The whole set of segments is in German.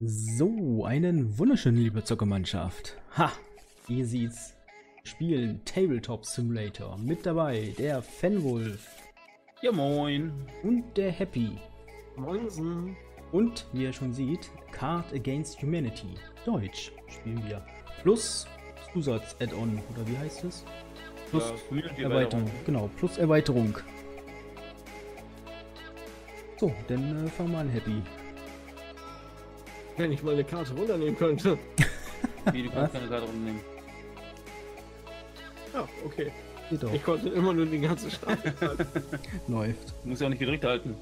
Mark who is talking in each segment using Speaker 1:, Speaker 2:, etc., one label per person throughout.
Speaker 1: So, einen wunderschönen liebe Zockermannschaft. Ha, ihr seht's. Spielen Tabletop Simulator. Mit dabei der Fenwolf.
Speaker 2: Ja, moin.
Speaker 1: Und der Happy.
Speaker 3: Moinsen.
Speaker 1: Und, wie ihr schon seht, Card Against Humanity. Deutsch spielen wir. Plus Zusatz-Add-on, oder wie heißt es? Plus
Speaker 2: Ja,
Speaker 1: Erweiterung. Genau, plus Erweiterung. So, dann fangen wir an, Happy.
Speaker 3: Wenn ich mal eine Karte runternehmen könnte.
Speaker 2: Wie, du kannst keine Karte runternehmen.
Speaker 3: Ja, okay.
Speaker 1: Geht doch.
Speaker 3: Ich konnte immer nur den ganzen Stapel halten.
Speaker 1: Läuft.
Speaker 2: Du musst ja auch nicht gedrückt halten.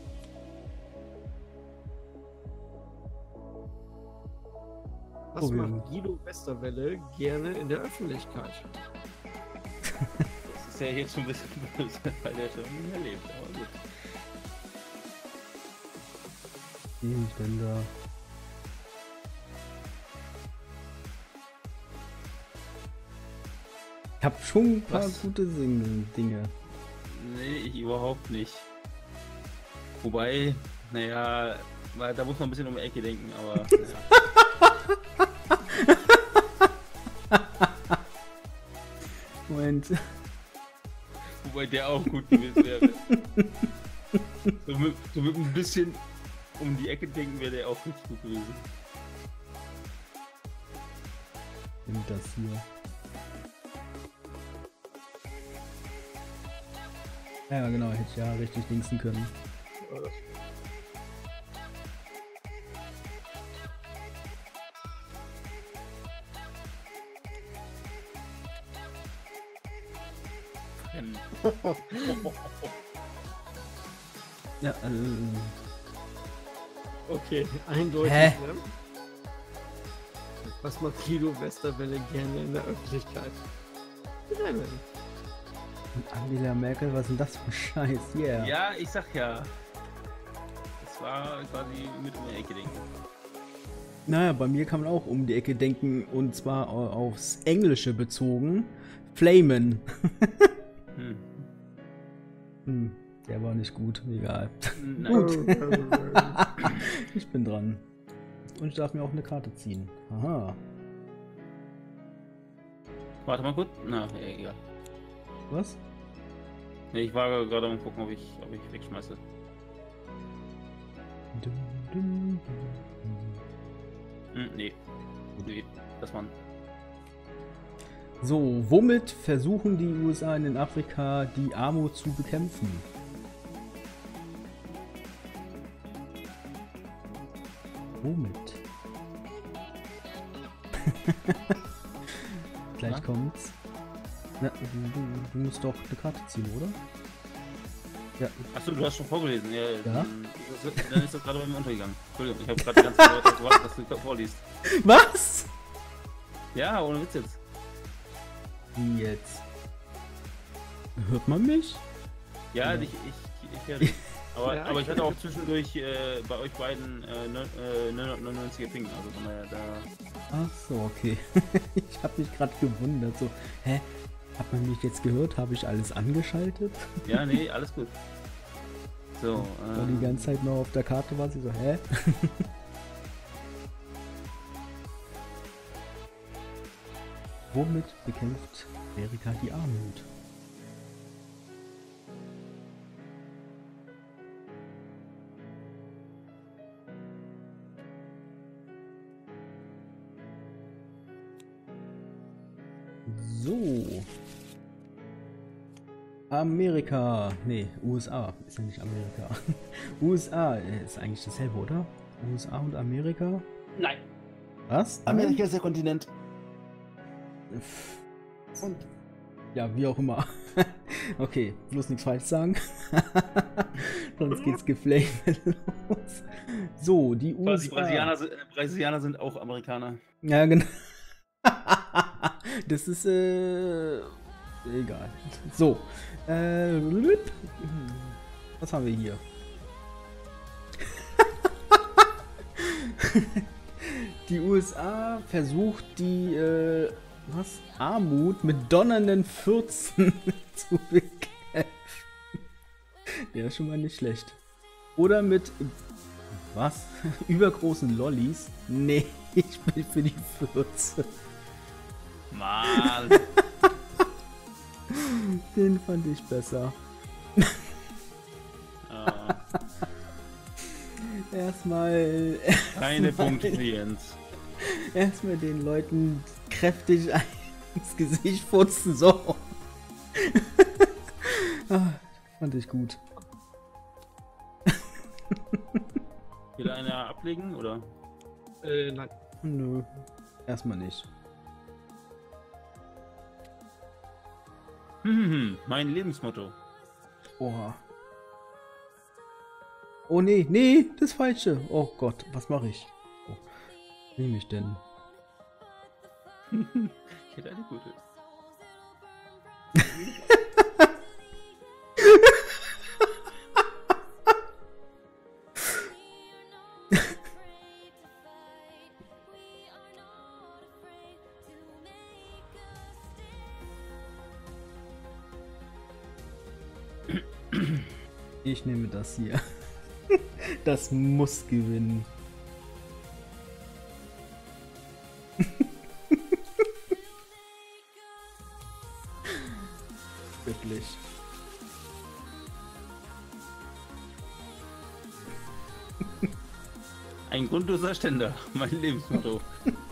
Speaker 3: Was
Speaker 1: Oh,
Speaker 3: macht Guido Westerwelle gerne in der Öffentlichkeit?
Speaker 2: Das ist ja jetzt schon ein bisschen böse, weil der schon nicht mehr lebt. Aber gut.
Speaker 1: Wie bin ich denn da? Ich hab schon ein paar
Speaker 2: Was?
Speaker 1: gute Dinge.
Speaker 2: Nee, ich überhaupt nicht. Wobei, naja, da muss man ein bisschen um die Ecke denken, aber.
Speaker 1: Moment.
Speaker 2: Wobei der auch gut gewesen wäre. So mit ein bisschen um die Ecke denken wäre der auch richtig gut gewesen.
Speaker 1: Nimm das hier. Ja, genau, hätte ich ja richtig dingsen können.
Speaker 2: Brennen.
Speaker 1: Ja,
Speaker 3: Okay, eindeutig.
Speaker 1: Hä?
Speaker 3: Ne? Was macht Guido Westerwelle gerne in der Öffentlichkeit? Brennen.
Speaker 1: Angela Merkel, was ist denn das für ein Scheiß? Yeah.
Speaker 2: Ja, ich sag ja. Das war quasi mit um die Ecke denken.
Speaker 1: Naja, bei mir kann man auch um die Ecke denken und zwar aufs Englische bezogen. Flamen.
Speaker 2: Hm.
Speaker 1: Der war nicht gut, egal.
Speaker 2: Nein.
Speaker 1: Gut. Ich bin dran. Und ich darf mir auch eine Karte ziehen. Aha.
Speaker 2: Warte mal kurz. Na, ja, egal.
Speaker 1: Was?
Speaker 2: Nee, ich war gerade am gucken, ob ich wegschmeiße. Nee. Nee, das waren.
Speaker 1: So, womit versuchen die USA in Afrika die Armut zu bekämpfen? Womit? Gleich
Speaker 2: Na?
Speaker 1: kommt's. Na, du musst doch eine Karte ziehen, oder? Ja.
Speaker 2: Achso, du hast schon vorgelesen. Ja.
Speaker 1: Ja.
Speaker 2: Dann ist das gerade bei mir untergegangen. Entschuldigung, ich habe gerade die ganze Zeit darauf gewartet, dass du vorliest.
Speaker 1: Was?
Speaker 2: Ja, ohne Witz jetzt.
Speaker 1: Wie jetzt? Hört man mich?
Speaker 2: Ja,
Speaker 1: Ja.
Speaker 2: ich höre dich. Aber,
Speaker 3: Ja,
Speaker 2: aber
Speaker 3: ich
Speaker 2: ich hatte auch zwischendurch bei euch beiden 999er Ping, also von daher da.
Speaker 1: Ach so, okay. Ich habe mich gerade gewundert, so, hä? Hat man mich jetzt gehört? Habe ich alles angeschaltet?
Speaker 2: Ja, nee, alles gut. So,
Speaker 1: Weil die ganze Zeit noch auf der Karte war, sie so, hä? Womit bekämpft Amerika die Armut? So. Amerika. Nee, USA. Ist ja nicht Amerika. USA ist eigentlich dasselbe, oder? USA und Amerika?
Speaker 2: nein.
Speaker 1: Was?
Speaker 4: Amerika ist der Kontinent.
Speaker 1: Und ja, wie auch immer. Okay, bloß nichts falsch sagen. Sonst geht's geflamed los. So, die
Speaker 2: Quasi
Speaker 1: USA.
Speaker 2: Brasilianer sind auch Amerikaner.
Speaker 1: Ja, genau. Das ist egal. So. Was haben wir hier? Die USA versucht die Armut mit donnernden Fürzen zu bekämpfen. Ja, ist schon mal nicht schlecht. Oder mit Was? Übergroßen Lollis? Nee, ich bin für die Fürze.
Speaker 2: Mann.
Speaker 1: Den fand ich besser. Erstmal
Speaker 2: Keine Punkte für Jens.
Speaker 1: erstmal den Leuten kräftig ins Gesicht futzen. So. Fand ich gut.
Speaker 2: Will einer ablegen, oder?
Speaker 3: Nein.
Speaker 1: Nö, erstmal nicht.
Speaker 2: Mein Lebensmotto.
Speaker 1: Oha. Oh nee, nee, das Falsche. Oh Gott, was mache ich? Oh, was nehme ich denn?
Speaker 2: Ich hätte eine gute.
Speaker 1: Ich nehme das hier. Das muss gewinnen. Wirklich.
Speaker 2: Ein grundloser Ständer. Mein Lebensmotto.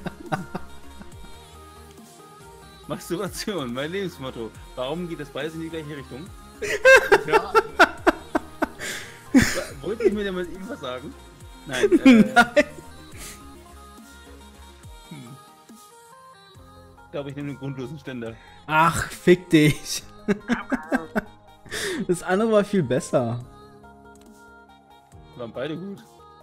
Speaker 2: Masturbation. Mein Lebensmotto. Warum geht das beides in die gleiche Richtung?
Speaker 3: Ja.
Speaker 2: Wollte ich mir damit irgendwas sagen? Nein.
Speaker 1: Nein.
Speaker 2: Ich glaube, ich nehme den grundlosen Ständer.
Speaker 1: Ach, fick dich. Das andere war viel besser.
Speaker 2: Waren beide gut.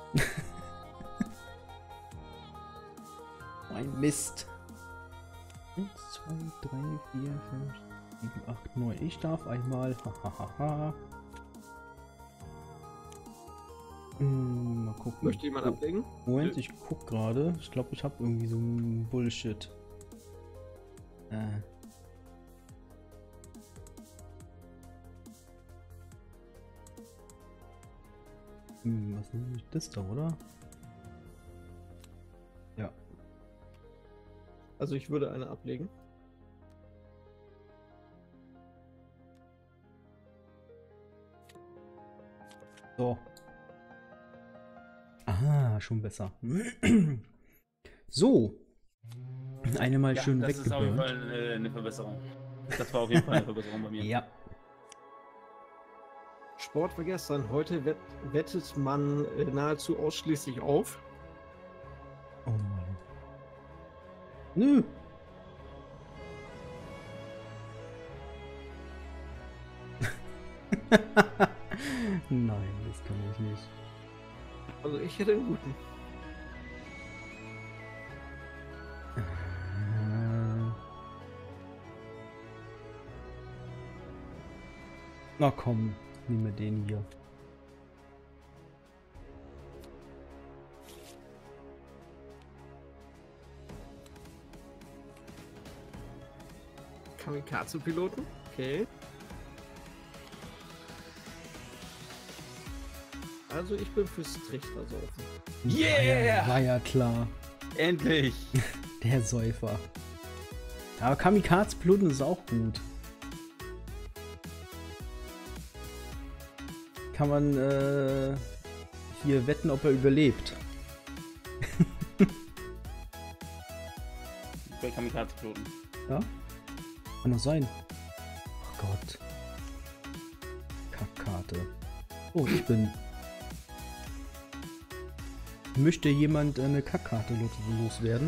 Speaker 1: Ein Mist. 1, 2, 3, 4, 5, 7, 8, 9. Ich darf einmal. Hahaha. Mal gucken.
Speaker 3: Möchte jemand ablegen?
Speaker 1: Moment, ich guck gerade. Ich glaube, ich habe irgendwie so ein Bullshit. Was nehme ich das da, oder? Ja.
Speaker 3: Also ich würde eine ablegen.
Speaker 1: So. Aha, schon besser. So. Eine mal schön
Speaker 2: das ist auf jeden
Speaker 1: weggeburnt.
Speaker 2: Fall eine Verbesserung. Das war auf jeden Fall eine Verbesserung bei mir.
Speaker 1: Ja.
Speaker 3: Sport war gestern. Heute wettet man nahezu ausschließlich auf.
Speaker 1: Oh Mann. Nö. Nein, das kann ich nicht.
Speaker 3: Also ich hätte einen guten.
Speaker 1: Na komm, nehmen wir den hier.
Speaker 3: Kamikaze-Piloten? Okay. Also ich bin fürs Trichtersaufen.
Speaker 2: Yeah!
Speaker 1: War ja klar.
Speaker 2: Endlich!
Speaker 1: Der Säufer. Aber Kamikaze-Piloten ist auch gut. Kann man hier wetten, ob er überlebt.
Speaker 2: Bei Kamikaze-Piloten.
Speaker 1: Ja? Kann doch sein. Oh Gott. Kackkarte. Oh, ich bin. Möchte jemand eine Kackkarte loswerden?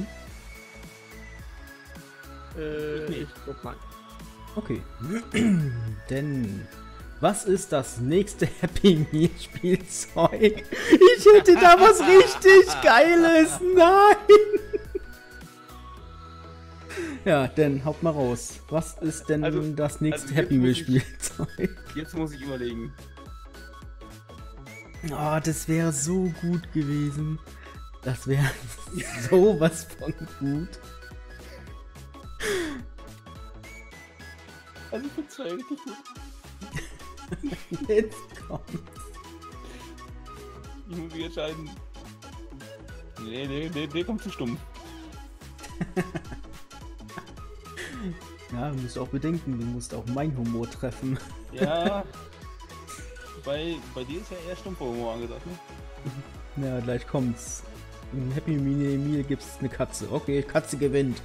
Speaker 3: Ich guck mal.
Speaker 1: Okay. Denn was ist das nächste Happy Meal Spielzeug? Ich hätte da was richtig Geiles. Nein! Ja, dann haut mal raus. Was ist denn
Speaker 2: Also-
Speaker 1: das nächste
Speaker 2: also
Speaker 1: Happy
Speaker 2: jetzt
Speaker 1: Meal
Speaker 2: muss ich-
Speaker 1: Spielzeug?
Speaker 2: Jetzt muss ich überlegen.
Speaker 1: Oh, das wäre so gut gewesen. Das wäre sowas von gut.
Speaker 2: Also für zwei richtig gut.
Speaker 1: Jetzt kommt.
Speaker 2: Ich muss mich entscheiden. Nee, kommt zu stumpf.
Speaker 1: Ja, du musst auch bedenken, du musst auch meinen Humor treffen.
Speaker 2: Ja. Bei dir ist ja eher stumpfer Humor angesagt, ne?
Speaker 1: Ja, gleich kommt's. Im Happy Meal gibt's eine Katze. Okay, Katze gewinnt.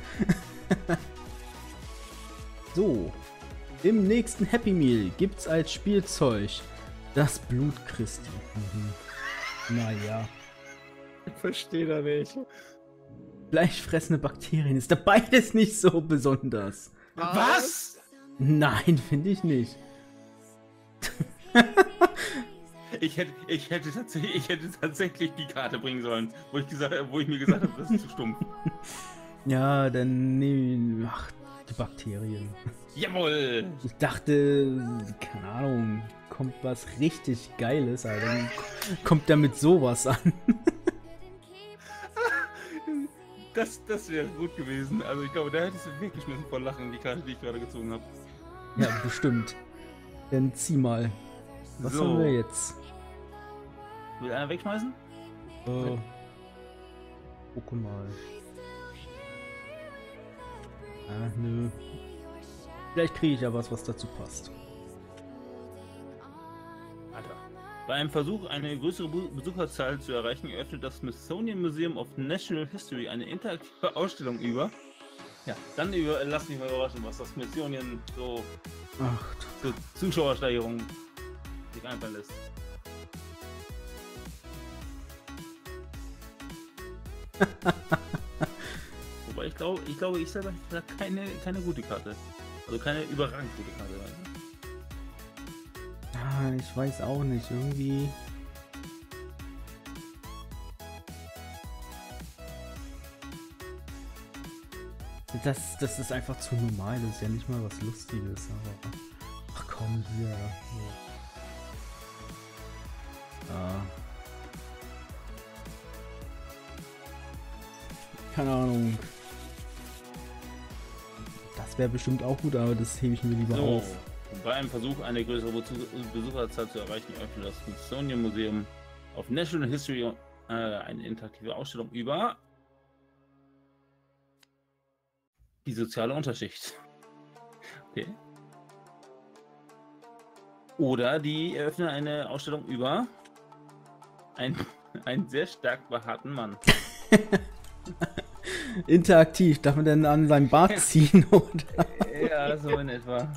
Speaker 1: So. Im nächsten Happy Meal gibt's als Spielzeug das Blut Christi. Naja.
Speaker 3: Ich verstehe da nicht.
Speaker 1: Fleischfressende Bakterien ist da beides nicht so besonders.
Speaker 2: Was?
Speaker 1: Nein, finde ich nicht.
Speaker 2: Ich hätte tatsächlich die Karte bringen sollen, wo ich mir gesagt habe, das ist zu stumpf.
Speaker 1: Ja, dann nee, ach, die Bakterien.
Speaker 2: Jawohl!
Speaker 1: Ich dachte, keine Ahnung, kommt was richtig Geiles, aber dann kommt damit sowas an.
Speaker 2: Das wäre gut gewesen. Also ich glaube, da hättest du weggeschmissen vor Lachen, die Karte, die ich gerade gezogen habe.
Speaker 1: Ja, bestimmt. Dann zieh mal. Was
Speaker 2: So.
Speaker 1: haben wir jetzt?
Speaker 2: Will einer wegschmeißen?
Speaker 1: Guck mal. Ah, nö. Vielleicht kriege ich ja was dazu passt.
Speaker 2: Alter. Bei einem Versuch, eine größere Besucherzahl zu erreichen, eröffnet das Smithsonian Museum of Natural History eine interaktive Ausstellung über. Ja, dann lass mich mal überraschen, was das Smithsonian so
Speaker 1: Ach,
Speaker 2: zur Zuschauersteigerung sich einfallen lässt. Wobei ich glaube, ich selber hätte da keine gute Karte. Also keine überragend gute Karte.
Speaker 1: ah, ich weiß auch nicht, irgendwie. Das ist einfach zu normal, das ist ja nicht mal was Lustiges, aber. Ach komm, hier. Ja. Keine Ahnung. Das wäre bestimmt auch gut, aber das hebe ich mir lieber
Speaker 2: So,
Speaker 1: auf.
Speaker 2: bei einem Versuch, eine größere Besucherzahl zu erreichen, öffnet das Smithsonian Museum of Natural History eine interaktive Ausstellung über die soziale Unterschicht. Okay. Oder die eröffnen eine Ausstellung über einen sehr stark behaarten Mann.
Speaker 1: Interaktiv, darf man denn an seinem Bart ziehen, oder?
Speaker 2: Ja, so in etwa.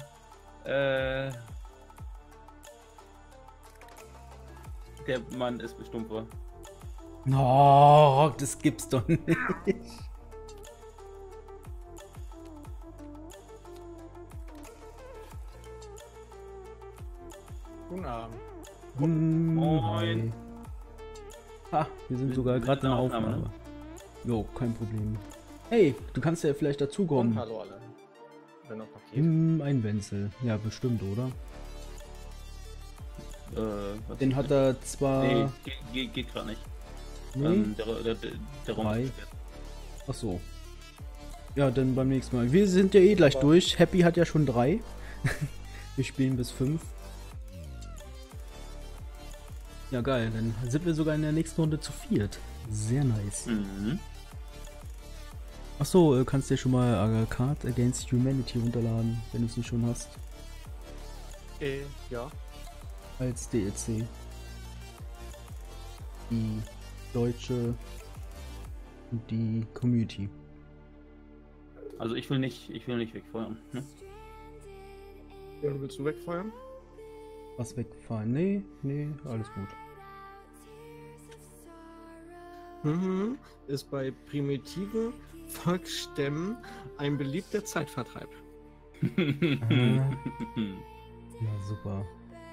Speaker 2: Der Mann ist bestumpfer.
Speaker 1: No, das gibt's doch nicht.
Speaker 3: Guten Abend.
Speaker 2: Moin.
Speaker 1: Ha, wir sind sogar
Speaker 2: sind
Speaker 1: gerade in der
Speaker 2: in der Aufnahme,
Speaker 1: Aufnahme. Jo, kein Problem. Hey, du kannst ja vielleicht
Speaker 3: Und
Speaker 1: dazukommen.
Speaker 3: hallo alle. Wenn noch Paket.
Speaker 1: Ein Wenzel. Ja, bestimmt, oder?
Speaker 2: Was
Speaker 1: Den hat er zwar...
Speaker 2: Nee, geht gerade nicht.
Speaker 1: Nee?
Speaker 2: Der Raum
Speaker 1: Drei.
Speaker 2: ist gesperrt.
Speaker 1: Ach so. Ja, dann beim nächsten Mal. Wir sind ja eh gleich durch. Happy hat ja schon 3. Wir spielen bis 5. Ja, geil. Dann sind wir sogar in der nächsten Runde zu viert. Sehr nice.
Speaker 2: Mhm.
Speaker 1: Ach so, kannst dir schon mal Card Against Humanity runterladen, wenn du es nicht schon hast.
Speaker 3: Ja.
Speaker 1: Als DLC. Die deutsche und die Community.
Speaker 2: Also ich will nicht wegfeuern. Ne?
Speaker 3: Ja, willst du wegfeuern?
Speaker 1: Was wegfahren? Nee, alles gut.
Speaker 3: Mhm. Ist bei primitiven Volksstämmen ein beliebter Zeitvertreib.
Speaker 1: Ja, super.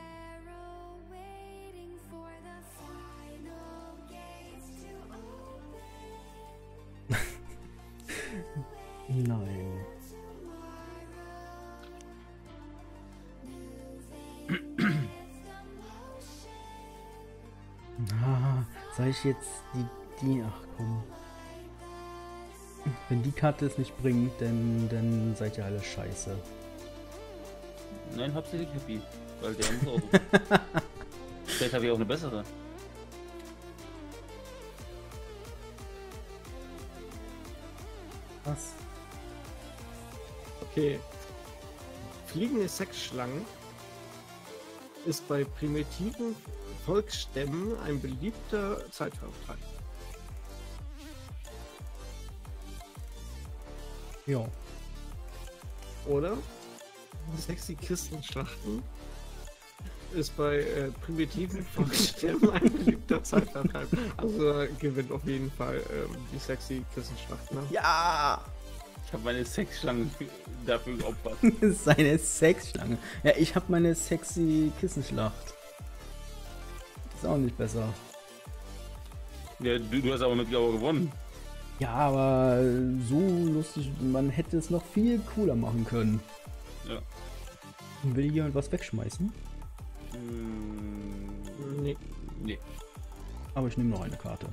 Speaker 1: Nein. Soll ich jetzt die... Ach komm. Wenn die Karte es nicht bringt, dann seid ihr alle scheiße.
Speaker 2: Nein, hauptsächlich Happy. Weil der muss auch so. Vielleicht habe ich auch eine bessere.
Speaker 1: Was?
Speaker 3: Okay. Fliegende Sexschlangen ist bei primitiven Volksstämmen ein beliebter Zeitvertreib.
Speaker 1: Ja.
Speaker 3: Oder? Sexy Kistenschlachten ist bei primitiven Volksstämmen ein beliebter Zeitvertreib. Also gewinnt auf jeden Fall die sexy Kissenschlacht. Ne?
Speaker 1: Ja!
Speaker 2: Ich habe meine Sexschlange dafür geopfert.
Speaker 1: Das ist eine Sexschlange. Ja, ich habe meine sexy Kissenschlacht. Ist auch nicht besser.
Speaker 2: Ja, du hast aber mit Gauer gewonnen.
Speaker 1: Ja, aber so lustig, man hätte es noch viel cooler machen können.
Speaker 2: Ja.
Speaker 1: Will jemand was wegschmeißen?
Speaker 3: Nee.
Speaker 2: Nee.
Speaker 1: Aber ich nehme noch eine Karte.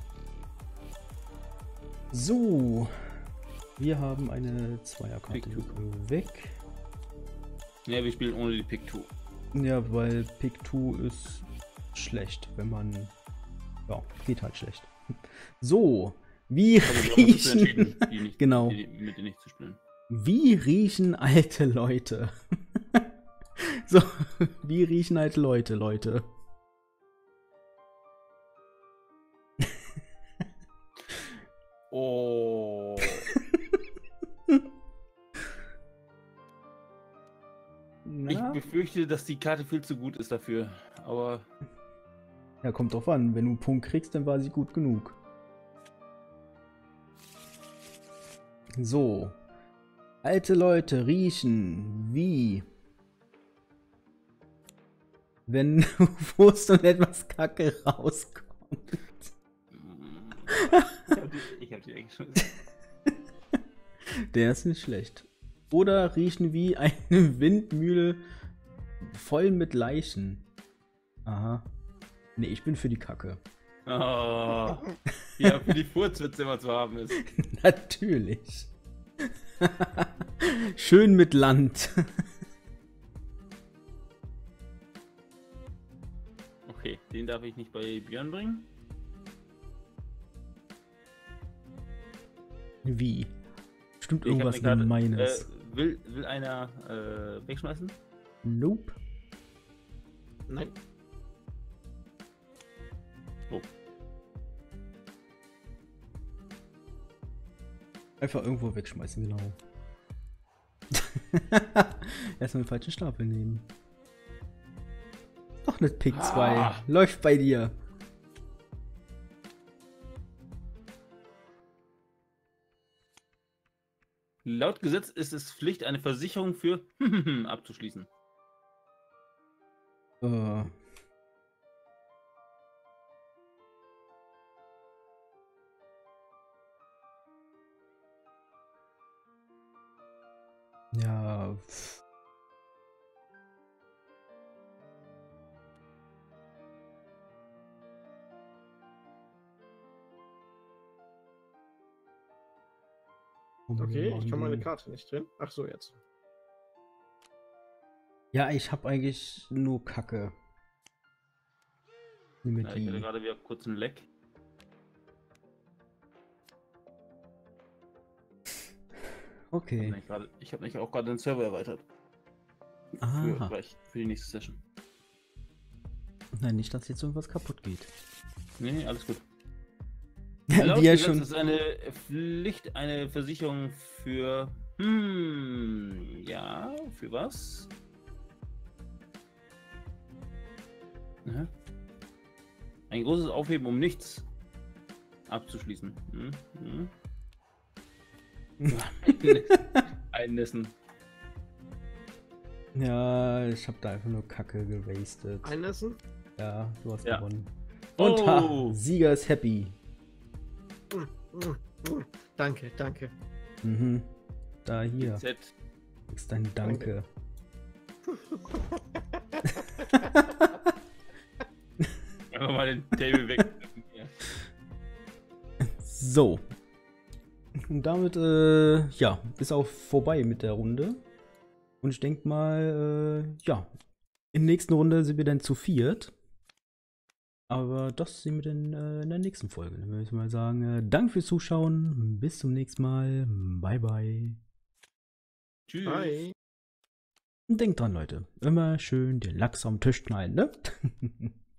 Speaker 1: So. Wir haben eine Zweierkarte
Speaker 2: Pick two.
Speaker 1: weg.
Speaker 2: Ja, wir spielen ohne die Pick 2.
Speaker 1: Ja, weil Pick 2 ist schlecht, wenn man... Ja, geht halt schlecht. So. Wie
Speaker 2: Also, wir haben uns dazu
Speaker 1: riechen...
Speaker 2: entschieden, die nicht,
Speaker 1: Genau.
Speaker 2: mit denen nicht zu spielen.
Speaker 1: Wie riechen alte Leute? So, wie riechen alte Leute, Leute?
Speaker 2: Oh. Ich
Speaker 1: Na?
Speaker 2: befürchte, dass die Karte viel zu gut ist dafür. Aber
Speaker 1: Ja, kommt drauf an. Wenn du einen Punkt kriegst, dann war sie gut genug. So. Alte Leute riechen wie... wenn Wurst und etwas Kacke rauskommt.
Speaker 2: ich hab die eigentlich schon gesagt.
Speaker 1: Der ist nicht schlecht. Oder riechen wie eine Windmühle voll mit Leichen. Aha. Nee, ich bin für die Kacke.
Speaker 2: Oh. Ja, für die Furzwitze immer zu haben ist.
Speaker 1: Natürlich. Schön mit Land.
Speaker 2: Okay, den darf ich nicht bei Björn bringen.
Speaker 1: Wie? Stimmt
Speaker 2: Ich hab
Speaker 1: irgendwas
Speaker 2: eine Karte.
Speaker 1: Gemeines?
Speaker 2: Will einer wegschmeißen?
Speaker 1: Nope.
Speaker 3: Nein.
Speaker 2: Oh.
Speaker 1: Einfach irgendwo wegschmeißen, genau. Erstmal den falschen Stapel nehmen. Doch nicht Pick 2.
Speaker 2: Ah.
Speaker 1: Läuft bei dir.
Speaker 2: Laut Gesetz ist es Pflicht, eine Versicherung für abzuschließen.
Speaker 1: Äh. Ja.
Speaker 3: Okay, ich kann meine Karte nicht drin. Ach so, jetzt.
Speaker 1: Ja, ich hab eigentlich nur Kacke. Nimm mir
Speaker 2: Ja, ich hatte
Speaker 1: die.
Speaker 2: gerade wieder kurz einen Leck.
Speaker 1: Okay.
Speaker 2: Ich habe nämlich auch gerade den Server erweitert. Für,
Speaker 1: Aha.
Speaker 2: gleich, für die nächste Session.
Speaker 1: Nein, nicht, dass jetzt irgendwas kaputt geht.
Speaker 2: Nee, alles gut.
Speaker 1: Ja,
Speaker 2: Laut
Speaker 1: wie ja
Speaker 2: Gesetz
Speaker 1: schon.
Speaker 2: ist eine Pflicht, eine Versicherung für... ja, für was? Aha. Ein großes Aufheben, um nichts abzuschließen. Einnässen.
Speaker 1: Ja, ich hab da einfach nur Kacke gewastet.
Speaker 3: Einessen?
Speaker 1: Ja, du hast
Speaker 2: Ja.
Speaker 1: gewonnen. Und
Speaker 2: Oh.
Speaker 1: ha, Sieger ist happy.
Speaker 3: Danke, danke.
Speaker 1: Mhm. Da hier.
Speaker 2: Z.
Speaker 1: Ist dein Danke.
Speaker 2: Einfach mal den Table weg.
Speaker 1: So. Und damit, ja, ist auch vorbei mit der Runde. Und ich denke mal, ja, in der nächsten Runde sind wir dann zu viert. Aber das sehen wir dann in der nächsten Folge. Dann würde ich mal sagen, danke fürs Zuschauen. Bis zum nächsten Mal. Bye, bye.
Speaker 2: Tschüss.
Speaker 3: Bye.
Speaker 1: Und denkt dran, Leute. Immer schön den Lachs am Tisch knallen, ne?